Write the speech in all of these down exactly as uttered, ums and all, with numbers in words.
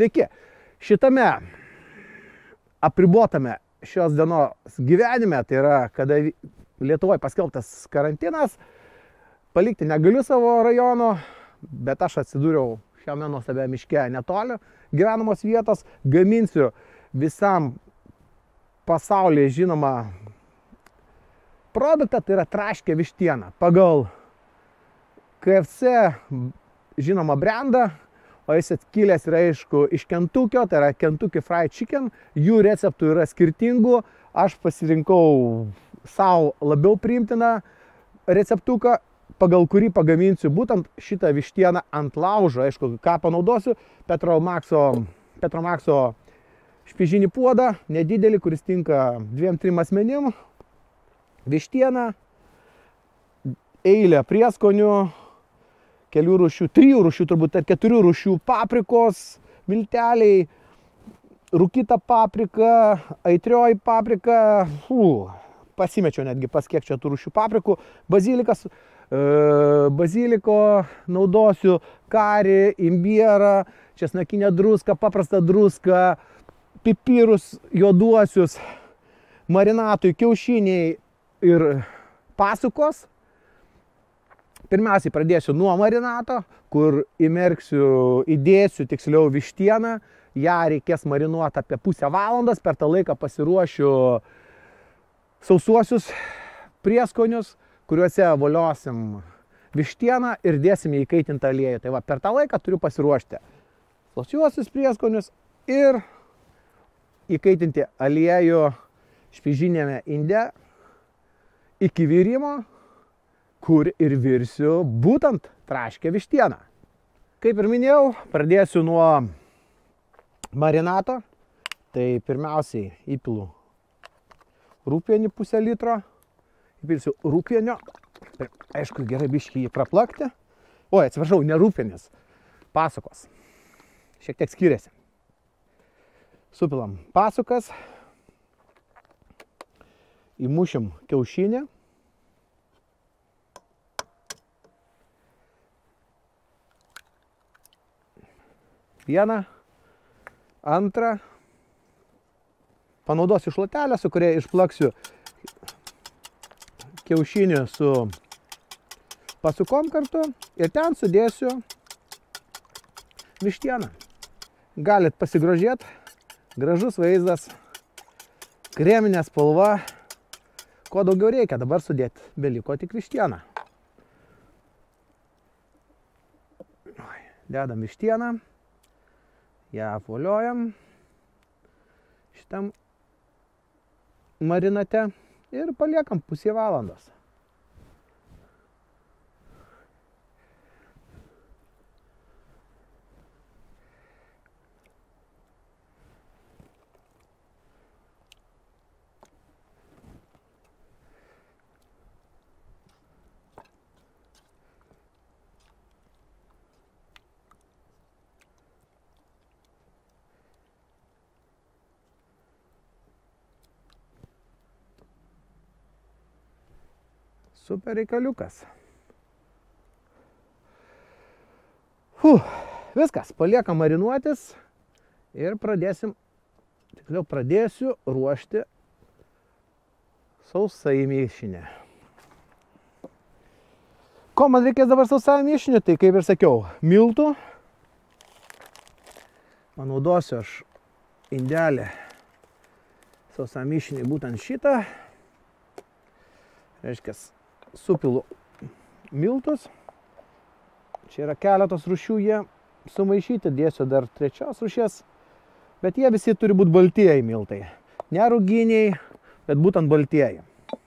Sveiki, šitame apribotame šios dienos gyvenime, tai yra, kada Lietuvoje paskelbtas karantinas, palikti negaliu savo rajono, bet aš atsidūriau šiame nuostabiame miške netoli gyvenamos vietos, gaminsiu visam pasaulyje žinomą produktą, tai yra traškę vištieną. Pagal K F C žinomą brandą, o jis atkilęs yra, aišku, iš Kentukio, tai yra Kentucky Fried Chicken, jų receptų yra skirtingų, aš pasirinkau savo labiau priimtiną receptuką, pagal kurį pagaminsiu būtent šitą vištieną ant laužo. Aišku, ką panaudosiu, Petromaxo, Petromaxo špižinį puodą, nedidelį, kuris tinka dviem, trim asmenim, vištieną, eilę prieskonių, kelių rūšių, trijų rūšių, turbūt ar keturių rūšių paprikos, milteliai, rūkyta paprika, aitrioji paprika, fu, pasimečiau netgi pas kiek čia tų rūšių paprikų, bazilikas, e, baziliko naudosiu, karį, imbierą, česnakinę druską, paprastą druską, pipirus juoduosius, marinatui, kiaušiniai ir pasukos. Pirmiausiai pradėsiu nuo marinato, kur įmerksiu, įdėsiu tiksliau vištieną. Ja reikės marinuoti apie pusę valandos, per tą laiką pasiruošiu sausuosius prieskonius, kuriuose voliosim vištieną ir dėsim į įkaitintą aliejų. Tai va, per tą laiką turiu pasiruošti sausuosius prieskonius ir įkaitinti aliejų špižinėme inde iki virimo, kur ir virsiu būtent traškę vištieną. Kaip ir minėjau, pradėsiu nuo marinato. Tai pirmiausiai įpilu rūpienį pusę litro. Įpilsiu rūpienio. Aišku, gerai biškį jį praplakti. Oi, atsiprašau, ne rūpienis. Pasukos. Šiek tiek skiriasi. Supilam pasukas. Įmušim kiaušinį. Vieną, antrą, panaudosiu šluotelę, su kuria išplaksiu kiaušinį su pasukom kartu ir ten sudėsiu vištieną. Galit pasigrožėti, gražus vaizdas, kreminė spalva, ko daugiau reikia, dabar sudėti, beliko tik vištieną. Dedam vištieną. Ja apvoliojam šitam marinate ir paliekam pusę valandos. Super reikaliukas. Fuh, viskas, paliekam marinuotis ir pradėsim, tikliau pradėsiu ruošti sausai mišinį. Ko man reikės dabar sausai mišinį? Tai kaip ir sakiau, miltų. Panaudosiu aš indelį sausai mišinį būtent šitą. Reiškia, supilu miltus. Čia yra keletos rūšių, jie sumaišyti, dėsiu dar trečios rūšies, bet jie visi turi būti baltieji miltai. Ne ruginiai, bet būtent baltieji.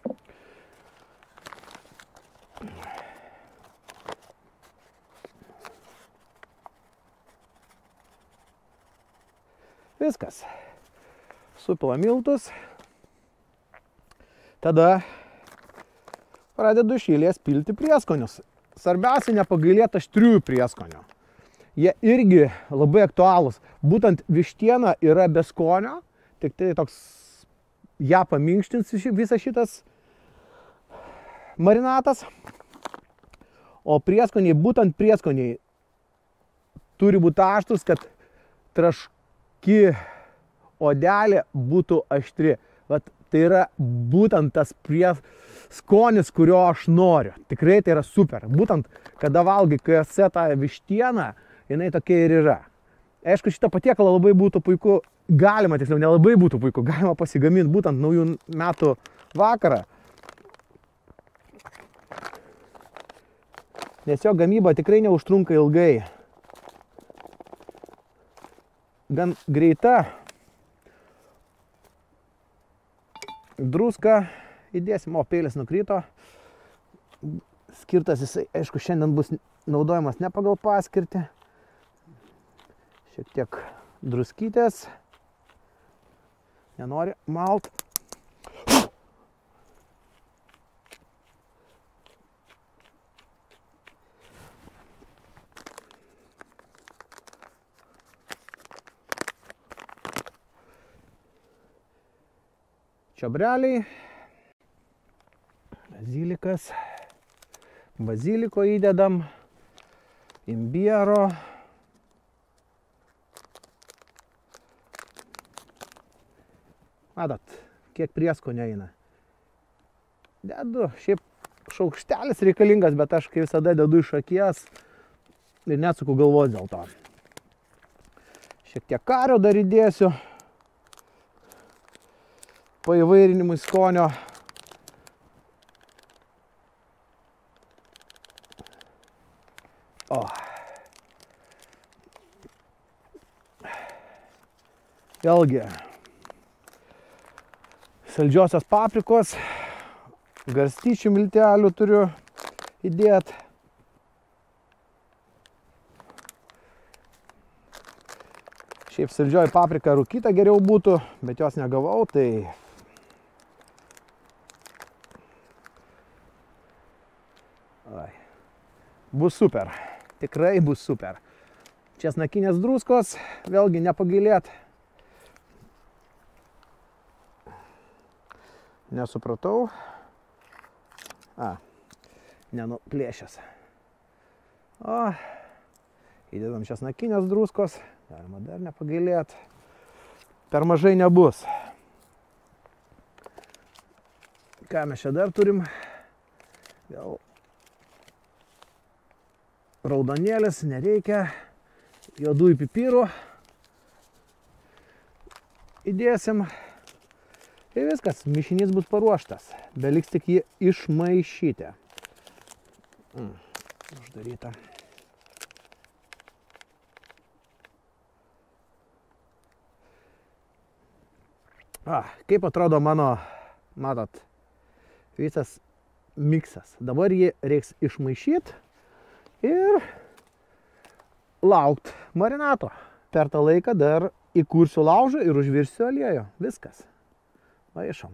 Viskas. Supila miltus. Tada pradedu iš eilės pilti prieskonius. Svarbiausia nepagailėti aštriųjų prieskonių. Jie irgi labai aktualūs. Būtent vištiena yra be skonio, tik tai toks ją paminkštins visas šitas marinatas. O prieskoniai, būtent prieskoniai turi būti aštrus, kad traški odelė būtų aštri. Vat tai yra būtent tas prie skonis, kurio aš noriu. Tikrai tai yra super. Būtent, kada valgai K F C tą vištieną, jinai tokia ir yra. Aišku, šitą patiekalą labai būtų puiku, galima, tiksliau, nelabai būtų puiku, galima pasigaminti būtent naujų metų vakarą. Nes jo gamyba tikrai neužtrunka ilgai. Gan greita. Druską įdėsim, o peilis nukrito. Skirtas jisai, aišku, šiandien bus naudojamas ne pagal paskirtį. Šiek tiek druskytės. Nenori malt. Čiobreliai. Bazilikas. Baziliko įdedam. Imbiero. Matot, kiek prieskonio eina. Dedu, šiaip šaukštelis reikalingas, bet aš kai visada dedu iš akies ir neatsuku galvos dėl to. Šiek tiek kario dar įdėsiu. Paįvairinimui skonio. O. Vėlgi. Saldžiosios paprikos, garstyčių miltelių turiu įdėti. Šiaip saldžioji paprika rūkyta geriau būtų, bet jos negavau, tai Ai. Bus super, tikrai bus super. Česnakinės druskos, vėlgi nepagailėt. Nesupratau. A, nenuplėšęs. O, įdedam česnakinės druskos. Galima dar nepagailėt. Per mažai nebus. Ką mes čia dar turim? Vėl raudonėlis, nereikia. Juodųjų pipirų įdėsim. Ir viskas, mišinys bus paruoštas. Beliks tik jį išmaišyti. Mm, uždaryta. A, kaip atrodo mano, matot, visas miksas. Dabar jį reiks išmaišyti ir laukt marinato. Per tą laiką dar įkursiu laužą ir užvirsiu aliejų. Viskas. Maišom.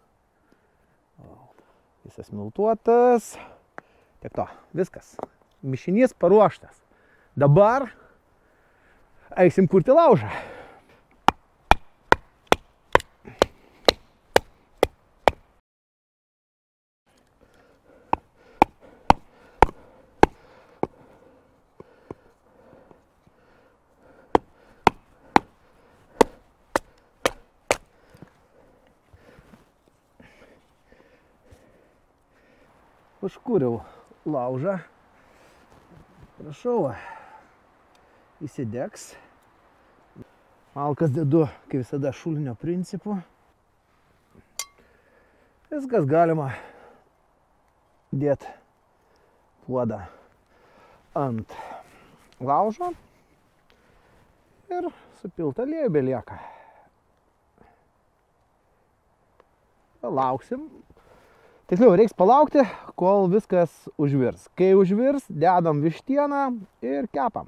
Visas miltuotas. Tiek to. Viskas. Mišinys paruoštas. Dabar eisim kurti laužą. Užkūriau laužą. Prašau, įsidegs. Malkas dedu, kaip visada, šulinio principu. Viskas galima dėti puodą ant laužo ir supilt aliejų belieka. Lauksim. Tiksliau, reiks palaukti, kol viskas užvirs. Kai užvirs, dedam vištieną ir kepam.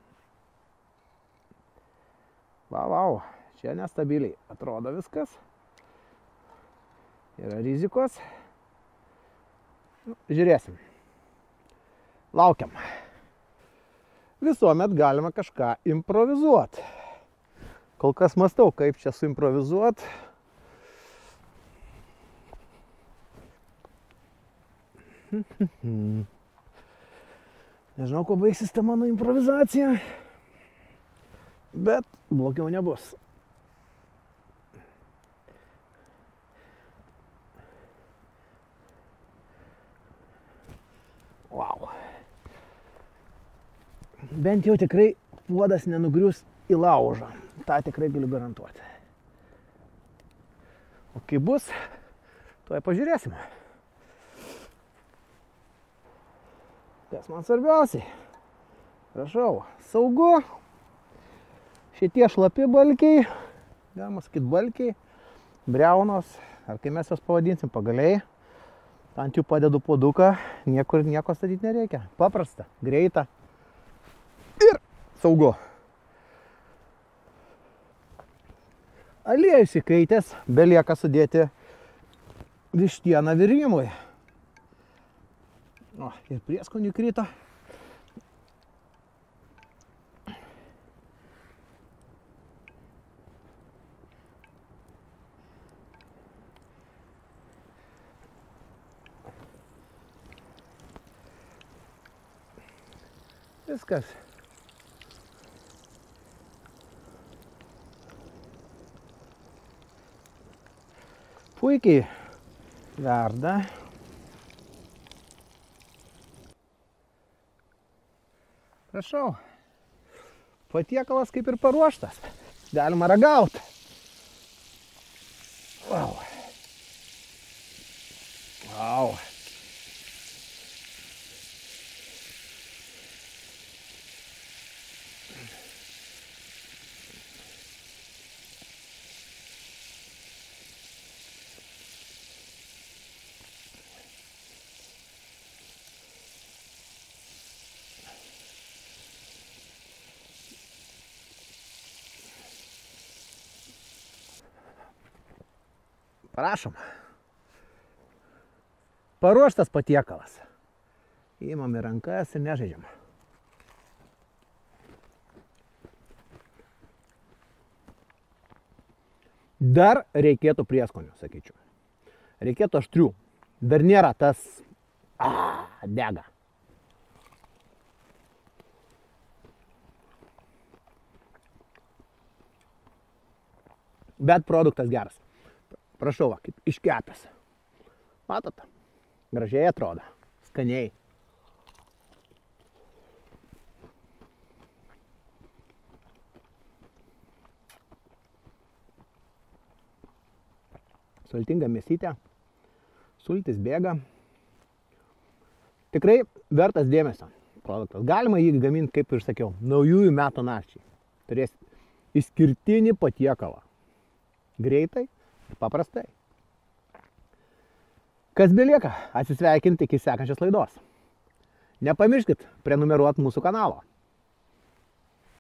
Vau, vau, čia nestabiliai atrodo viskas. Yra rizikos. Nu, žiūrėsim. Laukiam. Visuomet galima kažką improvizuoti. Kol kas mąstau, kaip čia suimprovizuoti. Nežinau, kuo baigsis ta mano improvizacija. bet blogiau nebus. Wow. Bent jau tikrai puodas nenugrius į laužą. Ta tikrai galiu garantuoti. O kai bus, tuoj pažiūrėsime. Kas man svarbiausiai? Prašau, saugu. Šitie šlapi balkiai, galima sakyti balkiai, briaunos, ar kai mes jos pavadinsim, pagaliai. Ant jų padedu puoduką, niekur nieko statyti nereikia. Paprasta, greita ir saugu. Aliejus įkaitęs, belieka sudėti vištieną virimui. O, ir prieskonių krito. Viskas. Puikiai verda. Prašau. Patiekalas kaip ir paruoštas. Galima ragauti. Wow. Wow. Prašom. Paruoštas patiekalas. Įmam į rankas ir nežaidžiam. Dar reikėtų prieskonių, sakyčiau. Reikėtų aštrių. Dar nėra tas a, dega. Bet produktas geras. Prašau, va, kaip iškepęs. Matot? Gražiai atrodo. Skaniai. Sultinga mėsytė. Sultis bėga. Tikrai vertas dėmesio produktas. Galima jį gaminti, kaip ir sakiau, naujųjų metų nakčiai. Turėsit išskirtinį patiekalą. Greitai. Paprastai. Kas belieka, atsisveikinti iki sekančios laidos. Nepamirškit prenumeruoti mūsų kanalo.